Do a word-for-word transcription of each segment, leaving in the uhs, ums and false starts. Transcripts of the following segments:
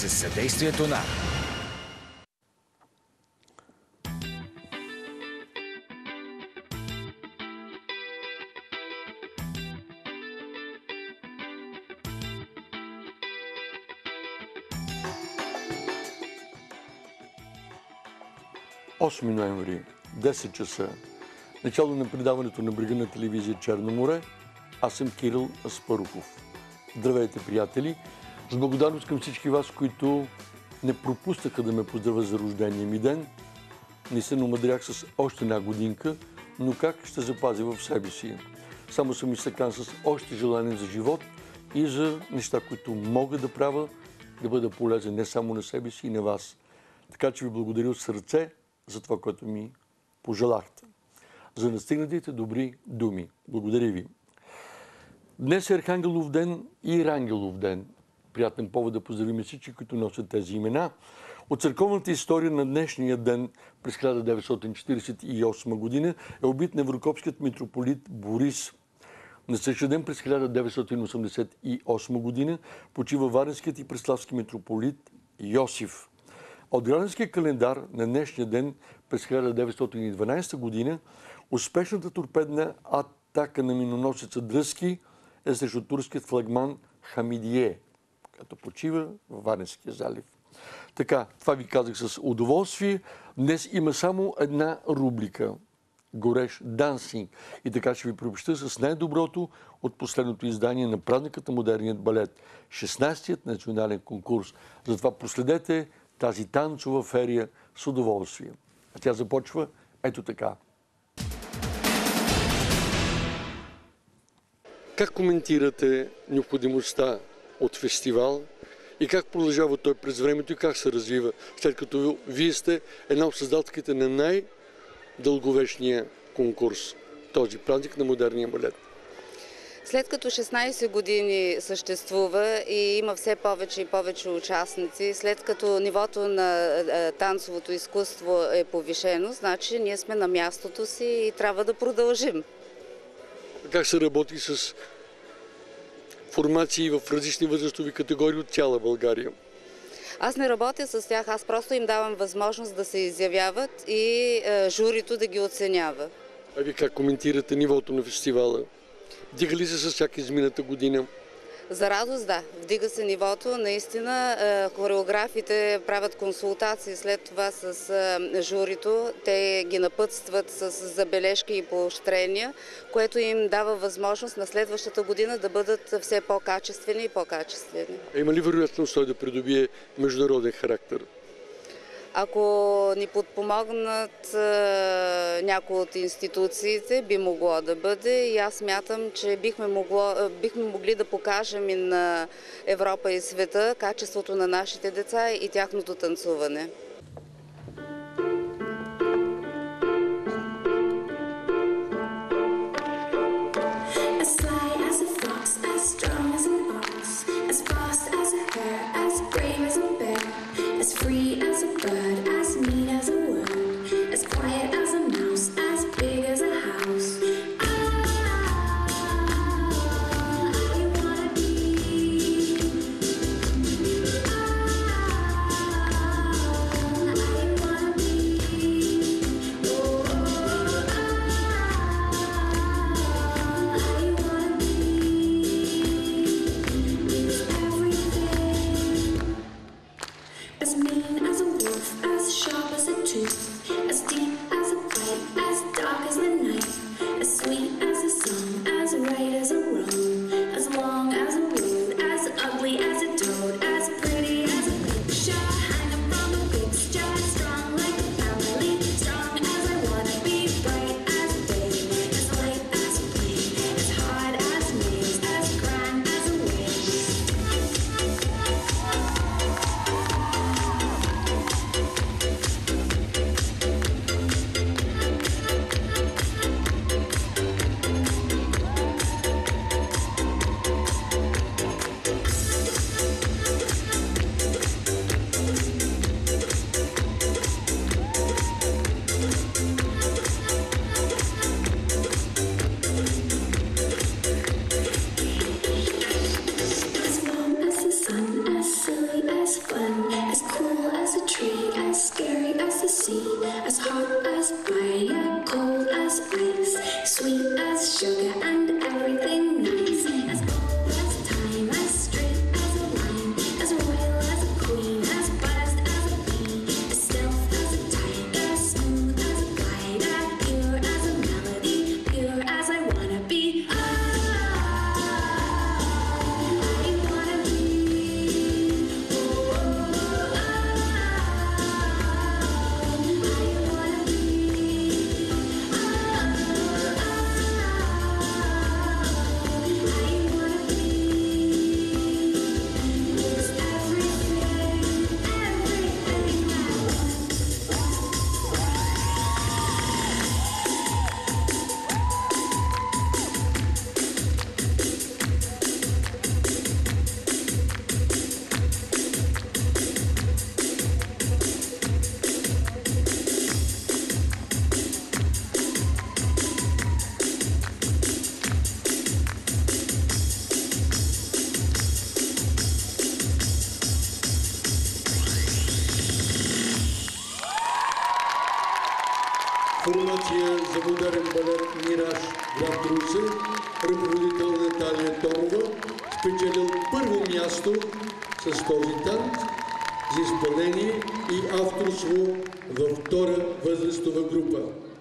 със съдействието на осми ноември, десет часа, начало на предаването на брега на телевизия Черно море. Аз съм Кирил Аспарухов. Здравейте, приятели! С благодарност към всички вас, които не пропускаха да ме поздравят за рождения ми ден. Не се намадрях с още една годинка, но как ще запазя в себе си? Само съм изтъкан с още желание за живот и за неща, които мога да правя, да бъда полезен не само на себе си и на вас. Така че ви благодаря от сърце за това, което ми пожелахте. За настигнатите добри думи. Благодаря ви. Днес е Архангелов ден и Рангелов ден. Приятен повод да поздравим всички, които носят тези имена. От църковната история на днешния ден през хиляда деветстотин четиридесет и осма година е убит неврокопският митрополит Борис. На същия ден през хиляда деветстотин осемдесет и осма година почива варненският и преславски митрополит Йосиф. От гражданския календар на днешния ден през хиляда деветстотин и дванадесета година успешната торпедна атака на миноносеца Дръзки е срещу турският флагман Хамидие, като почива в Варненския залив. Така, това ви казах с удоволствие. Днес има само една рубрика – Горещ дансинг. И така ще ви приобща с най-доброто от последното издание на празникът на модерният балет – шестнадесетият национален конкурс. Затова проследете тази танцова ферия с удоволствие. А тя започва ето така. Как коментирате необходимостта от фестивал и как продължава той през времето и как се развива, след като вие сте една от създателките на най-дълговечния конкурс, този празник на модерния балет? След като шестнадесет години съществува и има все повече и повече участници, след като нивото на танцовото изкуство е повишено, значи ние сме на мястото си и трябва да продължим. Как се работи с формации в различни възрастови категории от цяла България? Аз не работя с тях, аз просто им давам възможност да се изявяват и е, журито да ги оценява. А ви как коментирате нивото на фестивала? Вдига ли се с всяка измината година? За радост, да. Вдига се нивото. Наистина, хореографите правят консултации след това с журито. Те ги напътстват с забележки и поощрения, което им дава възможност на следващата година да бъдат все по-качествени и по-качествени. А има ли вероятност той да придобие международен характер? Ако ни подпомогнат е, някои от институциите, би могло да бъде и аз смятам, че бихме, могло, бихме могли да покажем и на Европа и света качеството на нашите деца и тяхното танцуване. формация за модерен балет Мираж град Русе, ръководител Наталия Томова, спечелил първо място с този танц за изпълнение и авторство във втора възрастова група.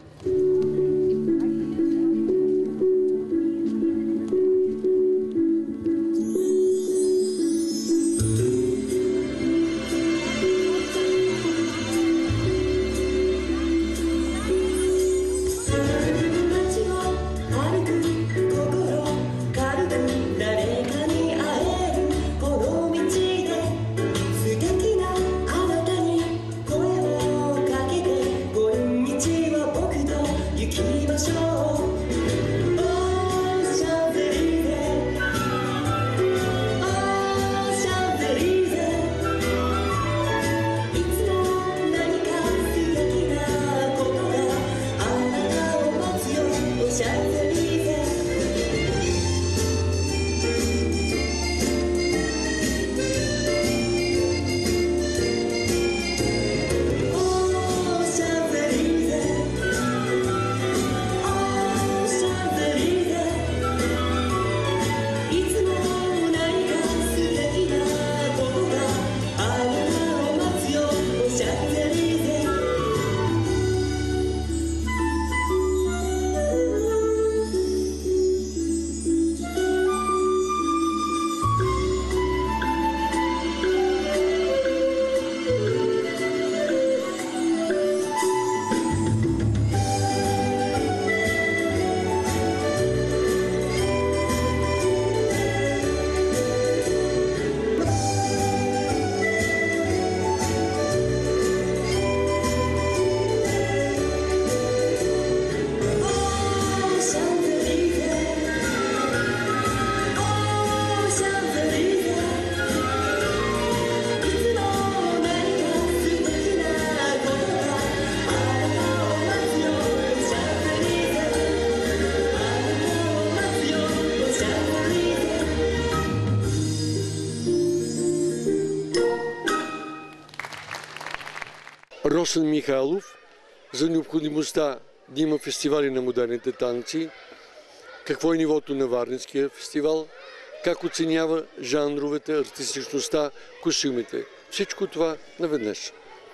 Росен Михайлов за необходимостта да има фестивали на модерните танци, какво е нивото на Варненския фестивал, как оценява жанровете, артистичността, костюмите. Всичко това наведнъж.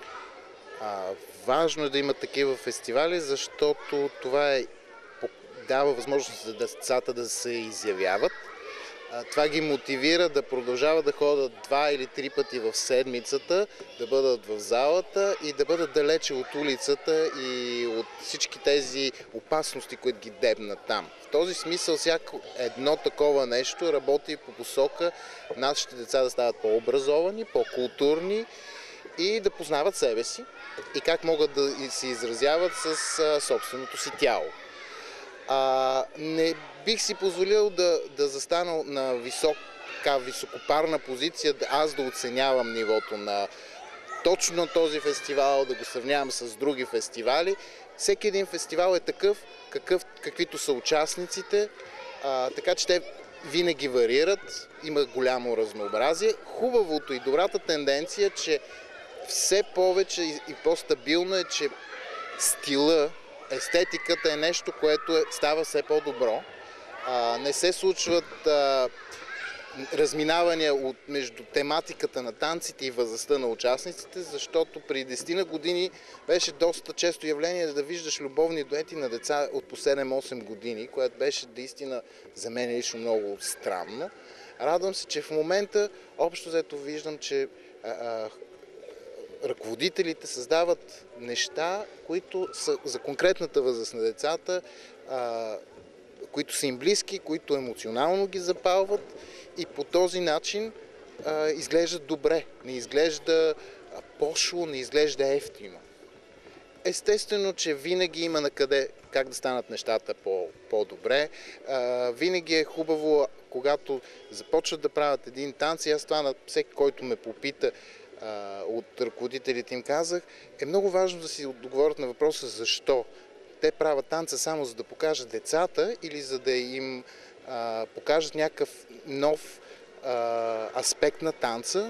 А, важно е да има такива фестивали, защото това е, дава възможност за децата да се изявяват. А, това ги мотивира да продължават да ходят два или три пъти в седмицата, да бъдат в залата и да бъдат далече от улицата и от всички тези опасности, които ги дебнат там. В този смисъл всяко едно такова нещо работи по посока нашите деца да стават по-образовани, по-културни и да познават себе си и как могат да се изразяват с а, собственото си тяло. А, не бих си позволил да, да застана на висока, високопарна позиция, да аз да оценявам нивото на точно този фестивал, да го сравнявам с други фестивали. Всеки един фестивал е такъв, какъв, каквито са участниците, а, така че те винаги варират, има голямо разнообразие. Хубавото и добрата тенденция, че все повече и по-стабилно е, че стила, естетиката е нещо, което е, става все по-добро. Не се случват а, разминавания от, между тематиката на танците и възрастта на участниците, защото при десетина години беше доста често явление да виждаш любовни дуети на деца от по седем-осем години, което беше наистина за мен лично много странно. Радвам се, че в момента общо взето виждам, че а, а, ръководителите създават неща, които са за конкретната възраст на децата, а, които са им близки, които емоционално ги запалват и по този начин а, изглеждат добре. Не изглежда пошло, не изглежда ефтино. Естествено, че винаги има на къде как да станат нещата по, по-добре. А, винаги е хубаво, когато започват да правят един танц, и аз това на всеки, който ме попита, от ръководителите им казах, е много важно да си отговорят на въпроса защо. Те правят танца само за да покажат децата или за да им а, покажат някакъв нов а, аспект на танца,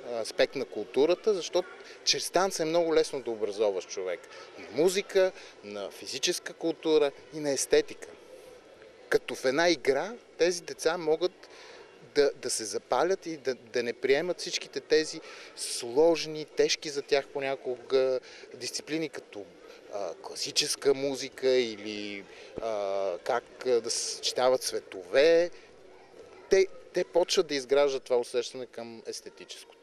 аспект на културата, защото чрез танца е много лесно да образоваш човек на музика, на физическа култура и на естетика. Като в една игра тези деца могат да, да се запалят и да, да не приемат всичките тези сложни, тежки за тях понякога дисциплини, като а, класическа музика или а, как да се съчетават цветове. Те, те почват да изграждат това усещане към естетическото.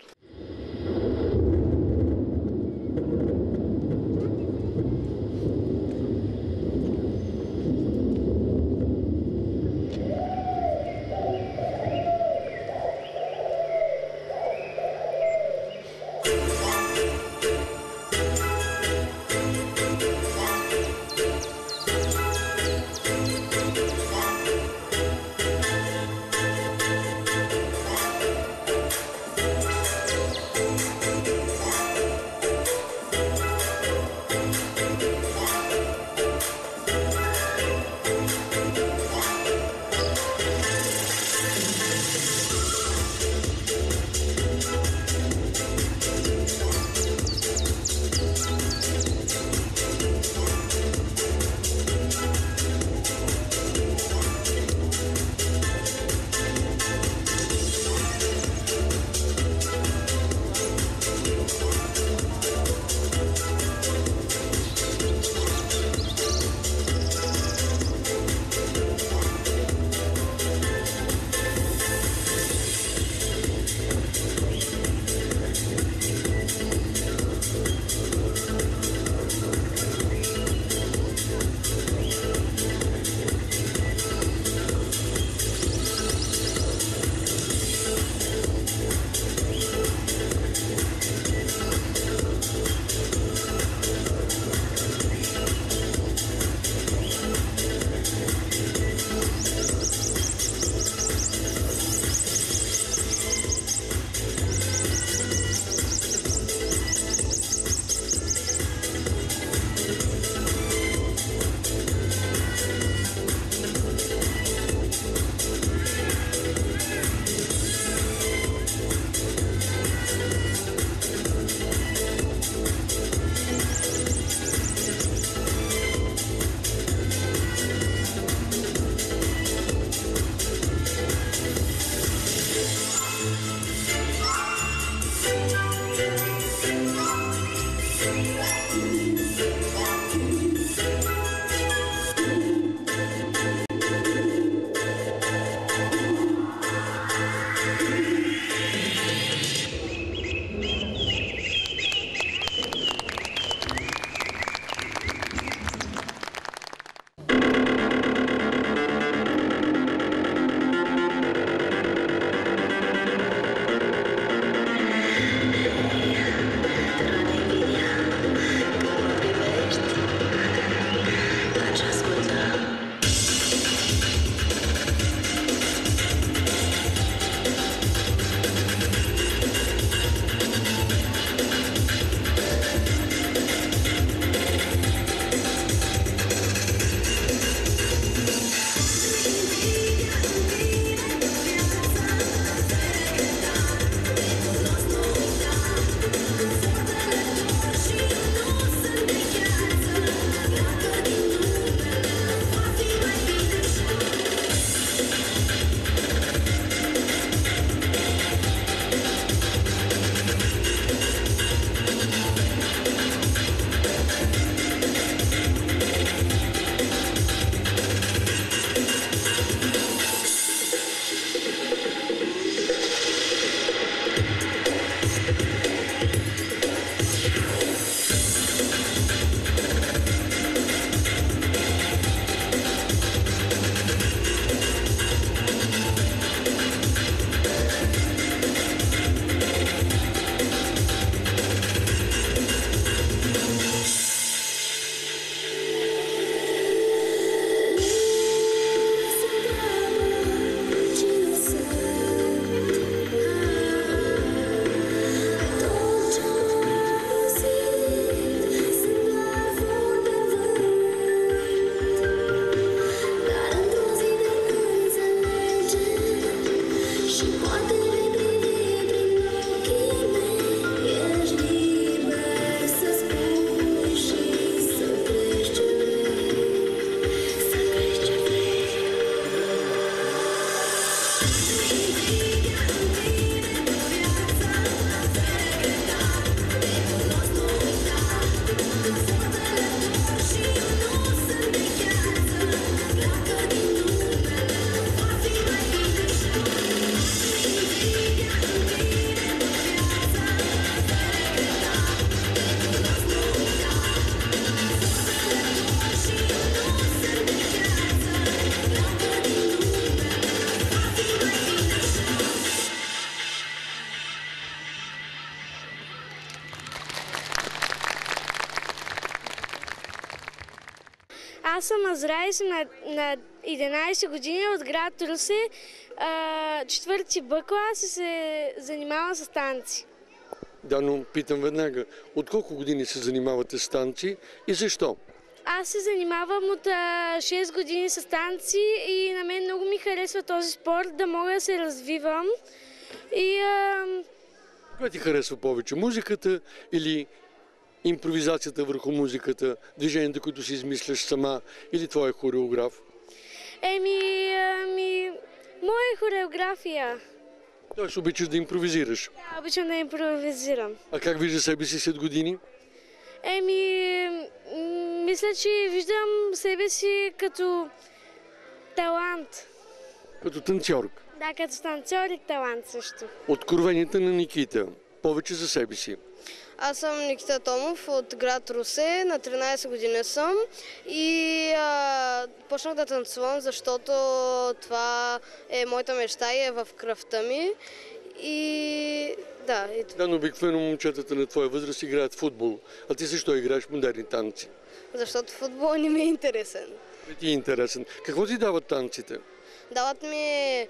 Аз съм Азра и съм на, на единайсет години от град Русе, а, четвърти Б клас и се занимавам с танци. Да, но питам веднага, от колко години се занимавате с танци и защо? Аз се занимавам от а, шест години с танци и на мен много ми харесва този спорт, да мога да се развивам. И, а... Кое ти харесва повече, музиката или импровизацията върху музиката, движенията, които си измисляш сама или твой хореограф? Еми, ами, моя хореография. Тоест обичаш да импровизираш? Да, обичам да импровизирам. А как вижда себе си след години? Еми, мисля, че виждам себе си като талант. Като танцорка? Да, като танцор и талант също. Откровенията на Никита. Повече за себе си. Аз съм Никита Томов от град Русе, на тринайсет години съм и а, почнах да танцувам, защото това е моята мечта и е в кръвта ми. И да, и това. Да, но обикновено момчетата на твоя възраст играят футбол, а ти също играеш модерни танци. Защото футбол не ми е интересен. Не ти е интересен. Какво ти дават танците? Дават ми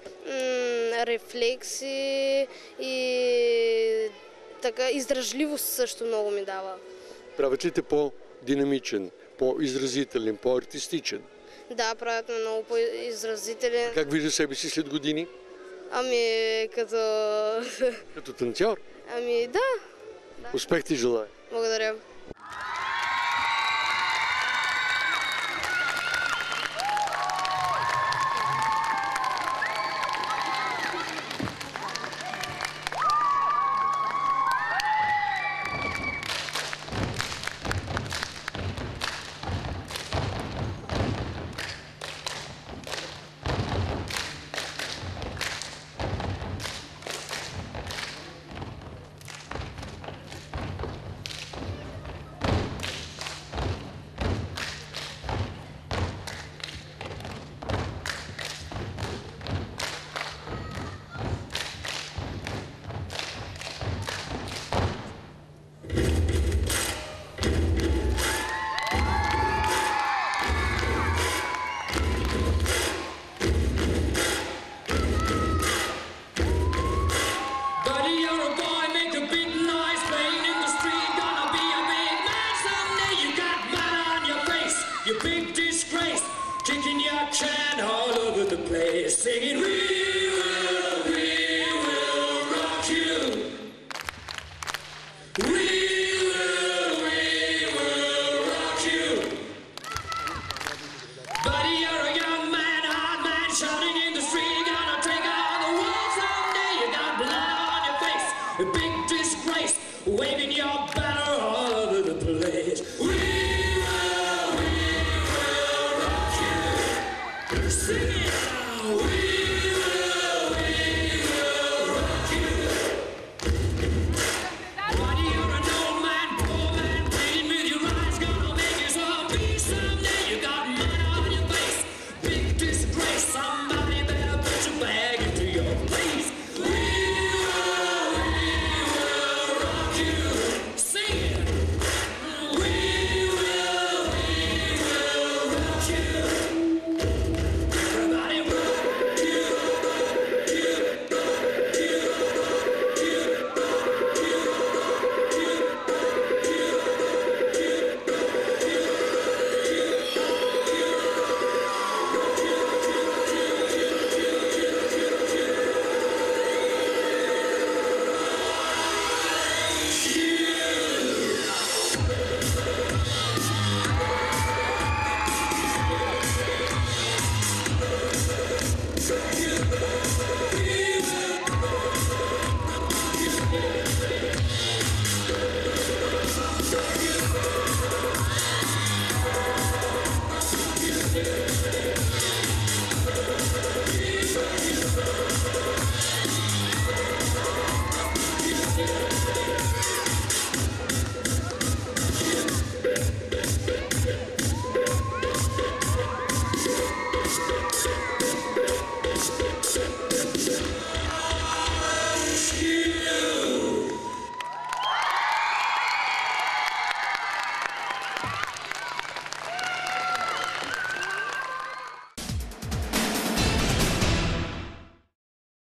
рефлекси и така, издръжливост също много ми дава. Правят ли те по-динамичен, по-изразителен, по-артистичен? Да, правят ме много по-изразителен. Как виждаш себе си след години? Ами, като... Като танцор? Ами, да. Успех ти желая! Благодаря.